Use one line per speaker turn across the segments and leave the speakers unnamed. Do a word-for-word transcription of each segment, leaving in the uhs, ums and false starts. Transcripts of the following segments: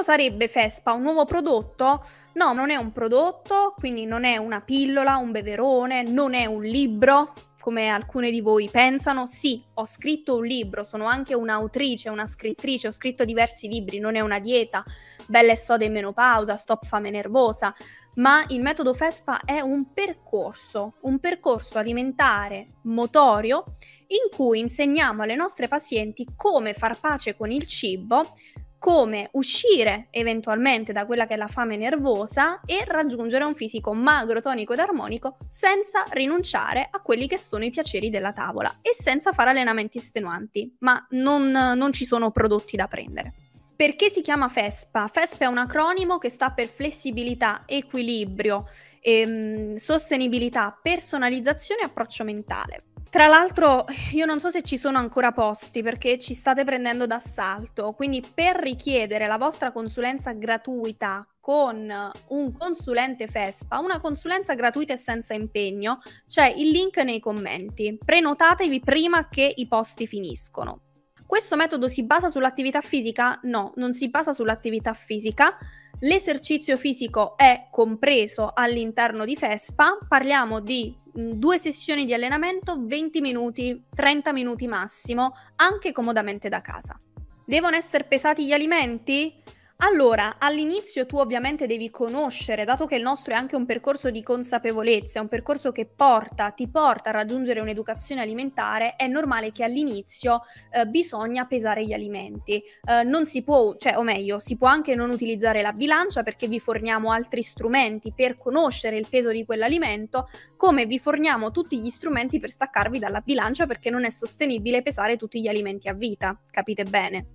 cosa sarebbe Vespa? Un nuovo prodotto? No, non è un prodotto, quindi non è una pillola, un beverone, non è un libro, come alcune di voi pensano. Sì, ho scritto un libro, sono anche un'autrice, una scrittrice, ho scritto diversi libri, non è una dieta, Bella e soda in menopausa, Stop fame nervosa, ma il metodo Vespa è un percorso, un percorso alimentare motorio in cui insegniamo alle nostre pazienti come far pace con il cibo, come uscire eventualmente da quella che è la fame nervosa e raggiungere un fisico magro, tonico ed armonico senza rinunciare a quelli che sono i piaceri della tavola e senza fare allenamenti estenuanti, ma non, non ci sono prodotti da prendere. Perché si chiama Vespa? Vespa è un acronimo che sta per flessibilità, equilibrio, ehm, sostenibilità, personalizzazione e approccio mentale. Tra l'altro io non so se ci sono ancora posti perché ci state prendendo d'assalto, quindi per richiedere la vostra consulenza gratuita con un consulente Vespa, una consulenza gratuita e senza impegno, c'è il link nei commenti. Prenotatevi prima che i posti finiscono. Questo metodo si basa sull'attività fisica? No, non si basa sull'attività fisica. L'esercizio fisico è compreso all'interno di Vespa, parliamo di mh, due sessioni di allenamento, venti minuti, trenta minuti massimo, anche comodamente da casa. Devono essere pesati gli alimenti? Allora, all'inizio tu ovviamente devi conoscere, dato che il nostro è anche un percorso di consapevolezza, è un percorso che porta, ti porta a raggiungere un'educazione alimentare, è normale che all'inizio eh, bisogna pesare gli alimenti. Eh, non si può, cioè, o meglio, si può anche non utilizzare la bilancia perché vi forniamo altri strumenti per conoscere il peso di quell'alimento, come vi forniamo tutti gli strumenti per staccarvi dalla bilancia perché non è sostenibile pesare tutti gli alimenti a vita, capite bene?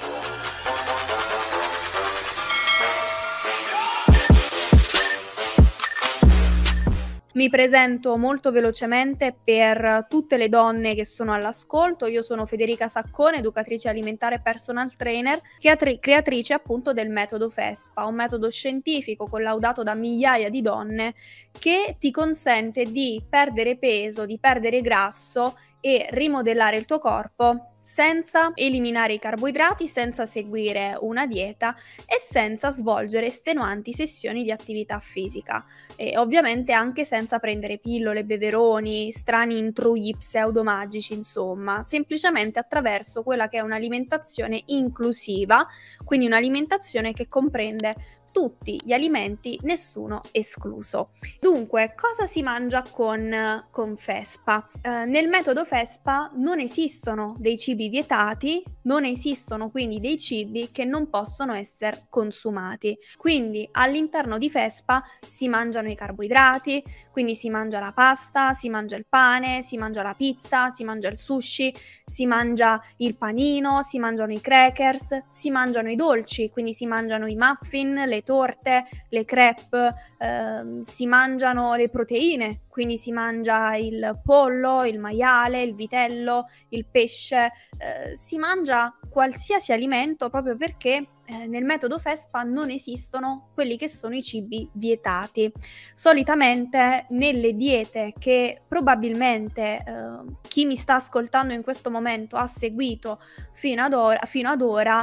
Mi presento molto velocemente per tutte le donne che sono all'ascolto. Io sono Federica Saccone, educatrice alimentare e personal trainer, creatrice appunto del metodo Vespa, un metodo scientifico collaudato da migliaia di donne che ti consente di perdere peso, di perdere grasso e rimodellare il tuo corpo senza eliminare i carboidrati, senza seguire una dieta e senza svolgere estenuanti sessioni di attività fisica e ovviamente anche senza prendere pillole, beveroni, strani intrugli pseudomagici, insomma, semplicemente attraverso quella che è un'alimentazione inclusiva, quindi un'alimentazione che comprende tutti gli alimenti, nessuno escluso. Dunque, cosa si mangia con, con Vespa? Eh, nel metodo Vespa non esistono dei cibi vietati, non esistono quindi dei cibi che non possono essere consumati. Quindi all'interno di Vespa si mangiano i carboidrati, quindi si mangia la pasta, si mangia il pane, si mangia la pizza, si mangia il sushi, si mangia il panino, si mangiano i crackers, si mangiano i dolci, quindi si mangiano i muffin, le torte, le crepe, ehm, si mangiano le proteine, quindi si mangia il pollo, il maiale, il vitello, il pesce, eh, si mangia qualsiasi alimento proprio perché eh, nel metodo Vespa non esistono quelli che sono i cibi vietati. Solitamente nelle diete che probabilmente eh, chi mi sta ascoltando in questo momento ha seguito fino ad ora, fino ad ora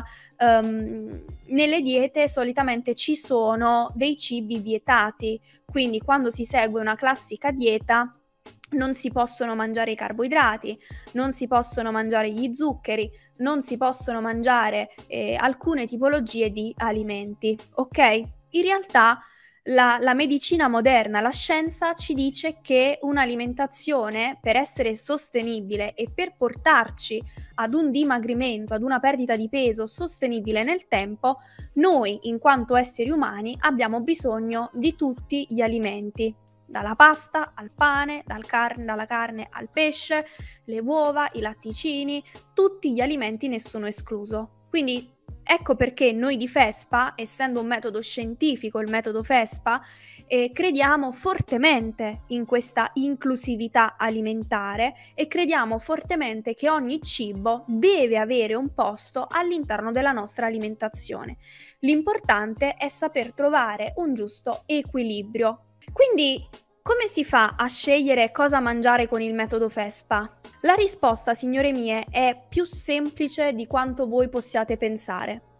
um, nelle diete solitamente ci sono dei cibi vietati, quindi quando si segue una classica dieta non si possono mangiare i carboidrati, non si possono mangiare gli zuccheri, non si possono mangiare eh, alcune tipologie di alimenti, ok? In realtà la, la medicina moderna, la scienza ci dice che un'alimentazione per essere sostenibile e per portarci ad un dimagrimento, ad una perdita di peso sostenibile nel tempo, noi in quanto esseri umani abbiamo bisogno di tutti gli alimenti. Dalla pasta al pane, dal carne, dalla carne al pesce, le uova, i latticini, tutti gli alimenti, nessuno escluso. Quindi ecco perché noi di Vespa, essendo un metodo scientifico, il metodo Vespa, eh, crediamo fortemente in questa inclusività alimentare e crediamo fortemente che ogni cibo deve avere un posto all'interno della nostra alimentazione. L'importante è saper trovare un giusto equilibrio. Quindi, come si fa a scegliere cosa mangiare con il metodo Vespa? La risposta, signore mie, è più semplice di quanto voi possiate pensare.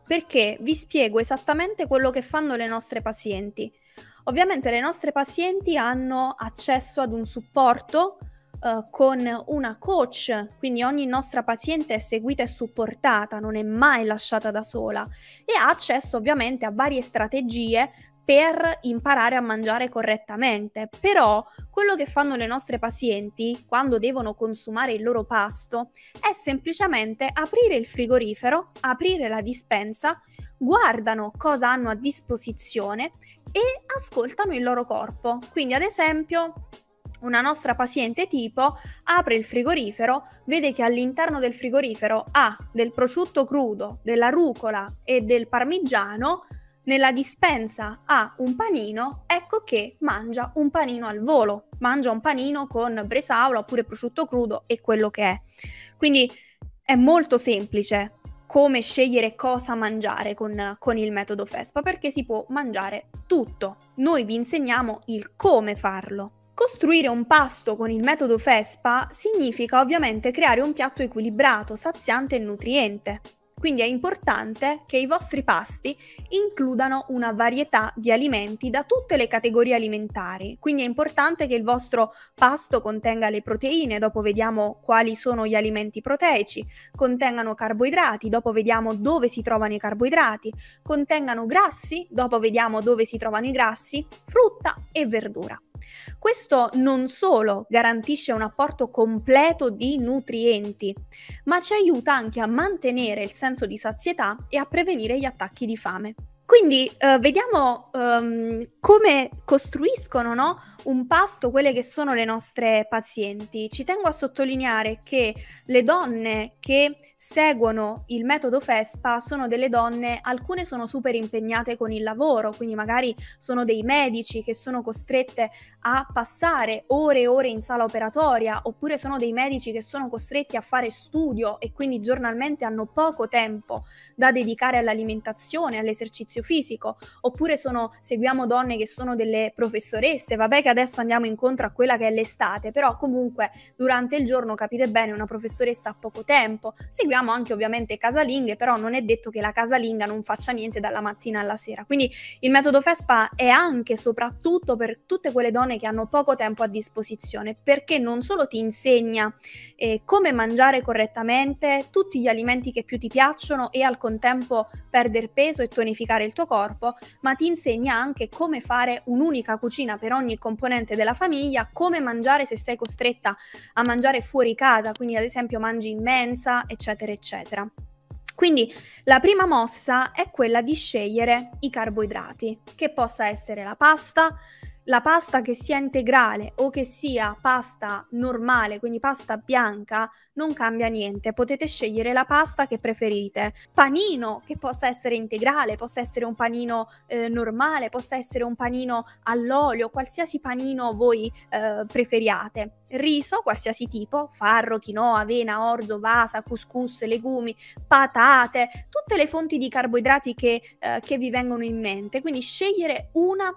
perché vi spiego esattamente quello che fanno le nostre pazienti. Ovviamente le nostre pazienti hanno accesso ad un supporto uh, con una coach, quindi ogni nostra paziente è seguita e supportata, non è mai lasciata da sola e ha accesso ovviamente a varie strategie per imparare a mangiare correttamente. Però quello che fanno le nostre pazienti quando devono consumare il loro pasto è semplicemente aprire il frigorifero, aprire la dispensa, guardano cosa hanno a disposizione e ascoltano il loro corpo. Quindi, ad esempio, una nostra paziente tipo apre il frigorifero, vede che all'interno del frigorifero ha del prosciutto crudo, della rucola e del parmigiano, nella dispensa ha un panino, ecco che mangia un panino al volo, mangia un panino con bresaola oppure prosciutto crudo e quello che è. Quindi è molto semplice come scegliere cosa mangiare con, con il metodo FESPA, perché si può mangiare tutto. Noi vi insegniamo il come farlo. Costruire un pasto con il metodo FESPA significa ovviamente creare un piatto equilibrato, saziante e nutriente. Quindi è importante che i vostri pasti includano una varietà di alimenti da tutte le categorie alimentari. Quindi è importante che il vostro pasto contenga le proteine, dopo vediamo quali sono gli alimenti proteici, contengano carboidrati, dopo vediamo dove si trovano i carboidrati, contengano grassi, dopo vediamo dove si trovano i grassi, frutta e verdura. Questo non solo garantisce un apporto completo di nutrienti, ma ci aiuta anche a mantenere il senso di sazietà e a prevenire gli attacchi di fame. Quindi eh, vediamo um, come costruiscono, no, un pasto quelle che sono le nostre pazienti. Ci tengo a sottolineare che le donne che seguono il metodo FESPA sono delle donne, alcune sono super impegnate con il lavoro, quindi magari sono dei medici che sono costrette a passare ore e ore in sala operatoria, oppure sono dei medici che sono costretti a fare studio e quindi giornalmente hanno poco tempo da dedicare all'alimentazione, all'esercizio fisico, oppure sono, seguiamo donne che sono delle professoresse, vabbè che adesso andiamo incontro a quella che è l'estate, però comunque durante il giorno capite bene una professoressa ha poco tempo, seguiamo anche ovviamente casalinghe, però non è detto che la casalinga non faccia niente dalla mattina alla sera, quindi il metodo FESPA è anche e soprattutto per tutte quelle donne che hanno poco tempo a disposizione, perché non solo ti insegna eh, come mangiare correttamente, tutti gli alimenti che più ti piacciono e al contempo perdere peso e tonificare il tuo corpo, ma ti insegna anche come fare un'unica cucina per ogni componente della famiglia, come mangiare se sei costretta a mangiare fuori casa, quindi ad esempio mangi in mensa, eccetera, eccetera. Quindi la prima mossa è quella di scegliere i carboidrati, che possa essere la pasta, la pasta che sia integrale o che sia pasta normale, quindi pasta bianca, non cambia niente, potete scegliere la pasta che preferite. Panino che possa essere integrale, possa essere un panino eh, normale, possa essere un panino all'olio, qualsiasi panino voi eh, preferiate. Riso, qualsiasi tipo, farro, quinoa, avena, orzo, vasa, couscous, legumi, patate, tutte le fonti di carboidrati che, eh, che vi vengono in mente. Quindi scegliere una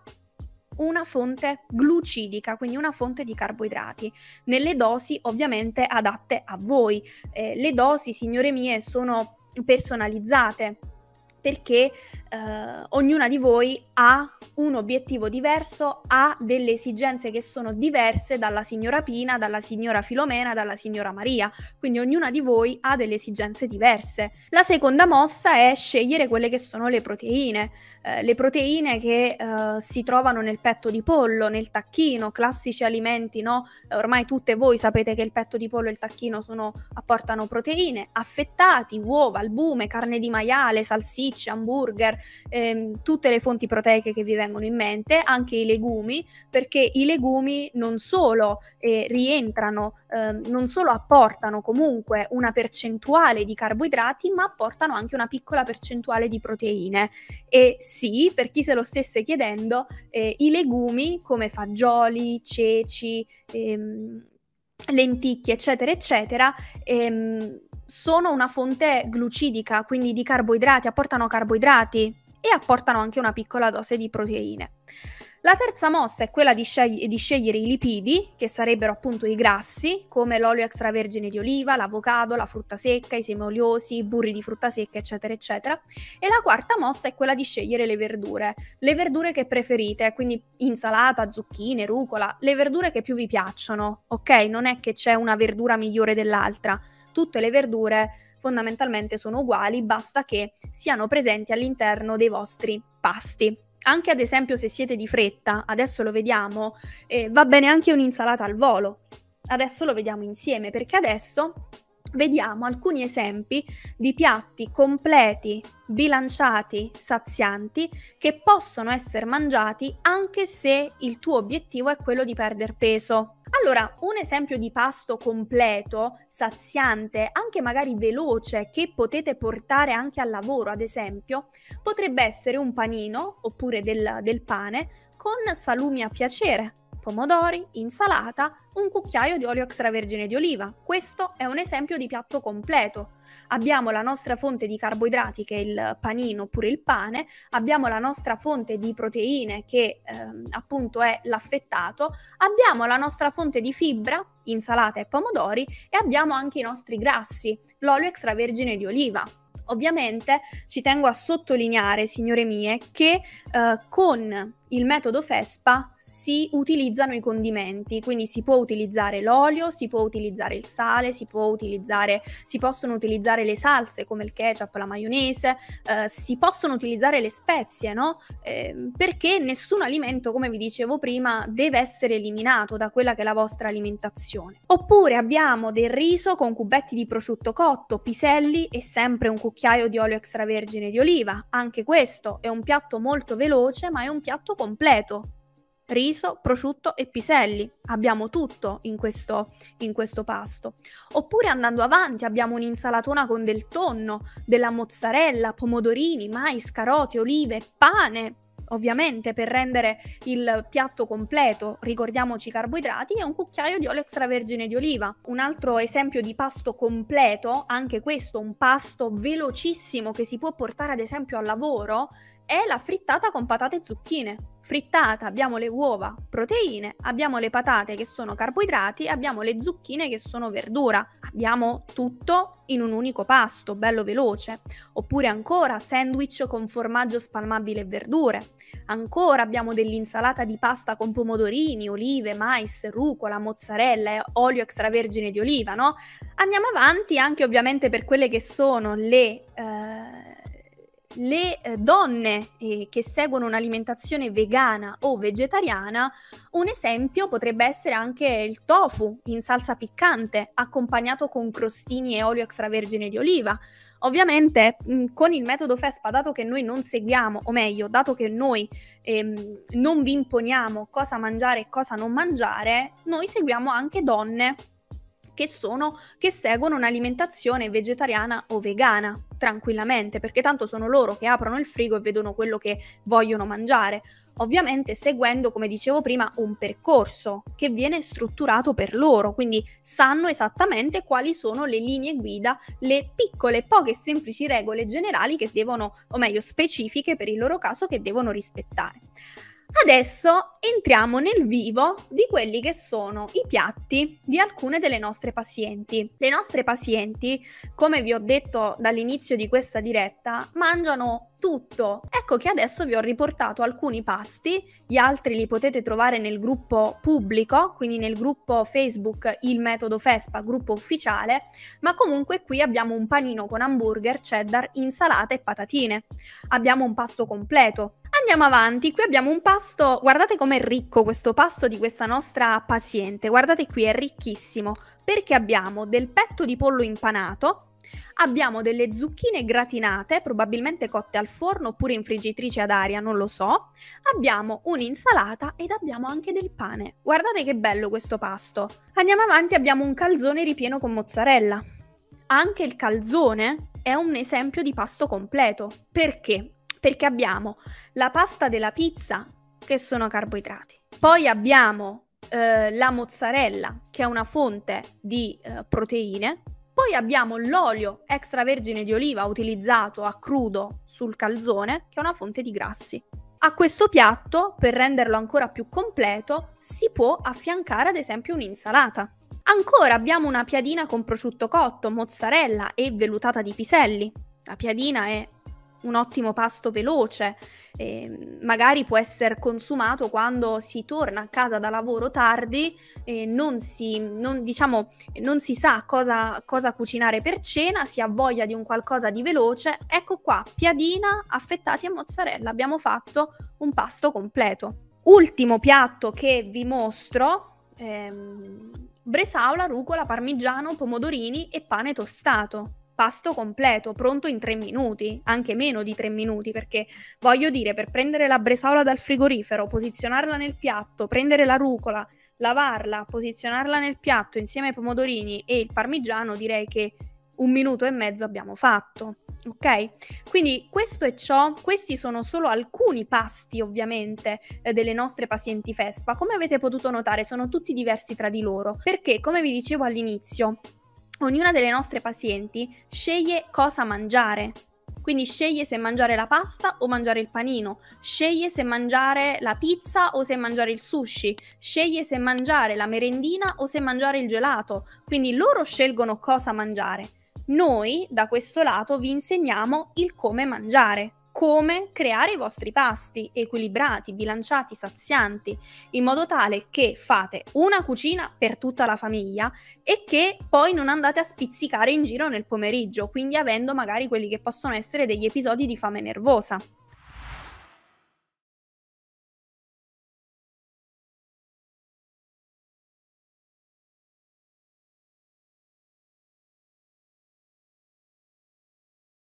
una fonte glucidica, quindi una fonte di carboidrati, nelle dosi ovviamente adatte a voi. Eh, le dosi, signore mie, sono personalizzate, perché eh, ognuna di voi ha un obiettivo diverso, ha delle esigenze che sono diverse dalla signora Pina, dalla signora Filomena, dalla signora Maria, quindi ognuna di voi ha delle esigenze diverse. La seconda mossa è scegliere quelle che sono le proteine, eh, le proteine che eh, si trovano nel petto di pollo, nel tacchino, classici alimenti, no? Ormai tutte voi sapete che il petto di pollo e il tacchino sono, apportano proteine, affettati, uova, albume, carne di maiale, salsicce, hamburger, ehm, tutte le fonti proteiche che vi vengono in mente, anche i legumi, perché i legumi non solo eh, rientrano, ehm, non solo apportano comunque una percentuale di carboidrati, ma apportano anche una piccola percentuale di proteine. E sì, per chi se lo stesse chiedendo, eh, i legumi come fagioli, ceci, ehm, lenticchie, eccetera, eccetera, ehm, sono una fonte glucidica, quindi di carboidrati, apportano carboidrati e apportano anche una piccola dose di proteine. La terza mossa è quella di, scegli- di scegliere i lipidi, che sarebbero appunto i grassi, come l'olio extravergine di oliva, l'avocado, la frutta secca, i semi oliosi, i burri di frutta secca, eccetera, eccetera. E la quarta mossa è quella di scegliere le verdure, le verdure che preferite, quindi insalata, zucchine, rucola, le verdure che più vi piacciono, ok? Non è che c'è una verdura migliore dell'altra, tutte le verdure fondamentalmente sono uguali, basta che siano presenti all'interno dei vostri pasti. Anche ad esempio se siete di fretta, adesso lo vediamo, eh, va bene anche un'insalata al volo. Adesso lo vediamo insieme perché adesso vediamo alcuni esempi di piatti completi, bilanciati, sazianti che possono essere mangiati anche se il tuo obiettivo è quello di perdere peso. Allora, un esempio di pasto completo, saziante, anche magari veloce, che potete portare anche al lavoro, ad esempio, potrebbe essere un panino oppure del, del pane con salumi a piacere, pomodori, insalata, un cucchiaio di olio extravergine di oliva. Questo è un esempio di piatto completo. Abbiamo la nostra fonte di carboidrati che è il panino oppure il pane, abbiamo la nostra fonte di proteine che ehm, appunto è l'affettato, abbiamo la nostra fonte di fibra, insalata e pomodori, e abbiamo anche i nostri grassi, l'olio extravergine di oliva. Ovviamente ci tengo a sottolineare, signore mie, che eh, con il metodo FESPA si utilizzano i condimenti, quindi si può utilizzare l'olio, si può utilizzare il sale, si può utilizzare, si possono utilizzare le salse come il ketchup, la maionese, eh, si possono utilizzare le spezie, no? Eh, perché nessun alimento, come vi dicevo prima, deve essere eliminato da quella che è la vostra alimentazione. Oppure abbiamo del riso con cubetti di prosciutto cotto, piselli e sempre un cucchiaio di olio extravergine di oliva. Anche questo è un piatto molto veloce, ma è un piatto completo. Riso, prosciutto e piselli. Abbiamo tutto in questo, in questo pasto. Oppure andando avanti abbiamo un'insalatona con del tonno, della mozzarella, pomodorini, mais, carote, olive, pane. Ovviamente per rendere il piatto completo, ricordiamoci i carboidrati, e un cucchiaio di olio extravergine di oliva. Un altro esempio di pasto completo, anche questo un pasto velocissimo che si può portare ad esempio al lavoro, è la frittata con patate e zucchine. Frittata, abbiamo le uova, proteine, abbiamo le patate che sono carboidrati, abbiamo le zucchine che sono verdura. Abbiamo tutto in un unico pasto, bello veloce. Oppure ancora sandwich con formaggio spalmabile e verdure. Ancora abbiamo dell'insalata di pasta con pomodorini, olive, mais, rucola, mozzarella e olio extravergine di oliva, no? Andiamo avanti anche ovviamente per quelle che sono le... Eh, le eh, donne eh, che seguono un'alimentazione vegana o vegetariana. Un esempio potrebbe essere anche il tofu in salsa piccante, accompagnato con crostini e olio extravergine di oliva. Ovviamente mh, con il metodo FESPA, dato che noi non seguiamo, o meglio, dato che noi ehm, non vi imponiamo cosa mangiare e cosa non mangiare, noi seguiamo anche donne che sono che seguono un'alimentazione vegetariana o vegana tranquillamente, perché tanto sono loro che aprono il frigo e vedono quello che vogliono mangiare, ovviamente seguendo, come dicevo prima, un percorso che viene strutturato per loro, quindi sanno esattamente quali sono le linee guida, le piccole, poche semplici regole generali che devono, o meglio specifiche per il loro caso, che devono rispettare. Adesso entriamo nel vivo di quelli che sono i piatti di alcune delle nostre pazienti. Le nostre pazienti, come vi ho detto dall'inizio di questa diretta, mangiano tutto. Ecco che adesso vi ho riportato alcuni pasti, gli altri li potete trovare nel gruppo pubblico, quindi nel gruppo Facebook Il Metodo FESPA, gruppo ufficiale, ma comunque qui abbiamo un panino con hamburger, cheddar, insalata e patatine. Abbiamo un pasto completo. Andiamo avanti, qui abbiamo un pasto, guardate com'è ricco questo pasto di questa nostra paziente, guardate qui è ricchissimo, perché abbiamo del petto di pollo impanato, abbiamo delle zucchine gratinate, probabilmente cotte al forno oppure in friggitrice ad aria, non lo so, abbiamo un'insalata ed abbiamo anche del pane. Guardate che bello questo pasto. Andiamo avanti, abbiamo un calzone ripieno con mozzarella. Anche il calzone è un esempio di pasto completo. Perché? Perché abbiamo la pasta della pizza, che sono carboidrati. Poi abbiamo eh, la mozzarella, che è una fonte di eh, proteine. Poi abbiamo l'olio extravergine di oliva utilizzato a crudo sul calzone, che è una fonte di grassi. A questo piatto, per renderlo ancora più completo, si può affiancare ad esempio un'insalata. Ancora abbiamo una piadina con prosciutto cotto, mozzarella e vellutata di piselli. La piadina è un ottimo pasto veloce, eh, magari può essere consumato quando si torna a casa da lavoro tardi e non si, non, diciamo, non si sa cosa, cosa cucinare per cena, si ha voglia di un qualcosa di veloce. Ecco qua, piadina, affettati a mozzarella, abbiamo fatto un pasto completo. Ultimo piatto che vi mostro, ehm, bresaola, rucola, parmigiano, pomodorini e pane tostato. Pasto completo, pronto in tre minuti, anche meno di tre minuti, perché voglio dire, per prendere la bresaola dal frigorifero, posizionarla nel piatto, prendere la rucola, lavarla, posizionarla nel piatto insieme ai pomodorini e il parmigiano, direi che un minuto e mezzo abbiamo fatto, ok? Quindi questo è ciò, questi sono solo alcuni pasti ovviamente eh, delle nostre pazienti Vespa. Come avete potuto notare sono tutti diversi tra di loro, perché come vi dicevo all'inizio, ognuna delle nostre pazienti sceglie cosa mangiare, quindi sceglie se mangiare la pasta o mangiare il panino, sceglie se mangiare la pizza o se mangiare il sushi, sceglie se mangiare la merendina o se mangiare il gelato, quindi loro scelgono cosa mangiare. Noi da questo lato vi insegniamo il come mangiare, come creare i vostri pasti equilibrati, bilanciati, sazianti, in modo tale che fate una cucina per tutta la famiglia e che poi non andate a spizzicare in giro nel pomeriggio, quindi avendo magari quelli che possono essere degli episodi di fame nervosa.